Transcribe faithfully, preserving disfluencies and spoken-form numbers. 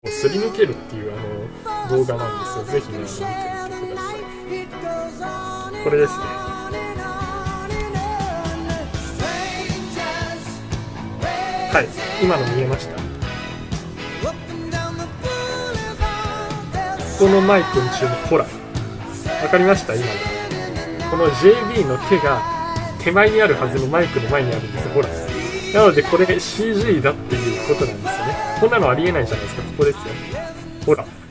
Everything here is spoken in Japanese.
すり抜けるっていうあの動画なんですよ。ぜひね、あの見てみてください。これですね。はい、今の見えました？ここのマイクに注目。ほら、わかりました？今のこの ジェイビー の手が手前にあるはずのマイクの前にあるんですよ。ほら、なのでこれ シージー だっていうことなんですよね。こんなのありえないじゃないですか。ここですよ。ほら。